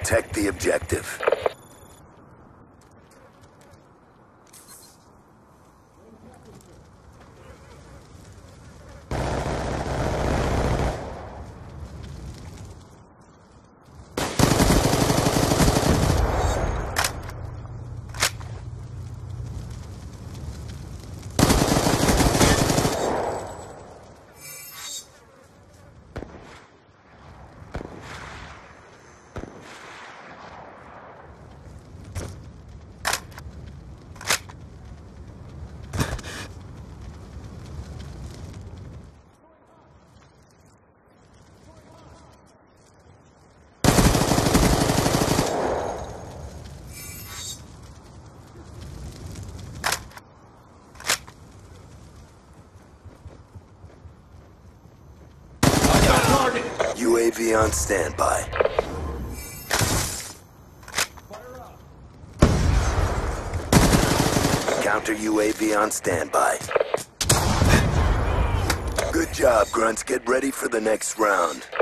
Protect the objective. UAV on standby. Counter UAV on standby. Good job, Grunts. Get ready for the next round.